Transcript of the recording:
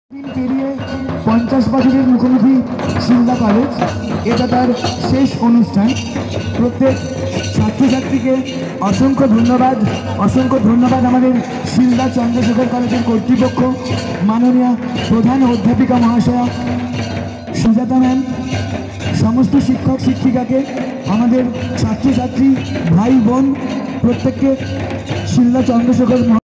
দিন পেরিয়ে 50 বছরের মুখোমুখি শিলদা কলেজ, এটা তার শেষ অনুষ্ঠান। প্রত্যেক ছাত্রছাত্রীকে অসংখ্য ধন্যবাদ আমাদের শিলদা চন্দ্রশেখর কলেজের কর্তৃপক্ষ, মাননীয় প্রধান অধ্যাপিকা মহাশয়া সুজাতা ম্যাম, সমস্ত শিক্ষক শিক্ষিকাকে, আমাদের ছাত্রছাত্রী ভাই বোন প্রত্যেককে শিলদা চন্দ্রশেখর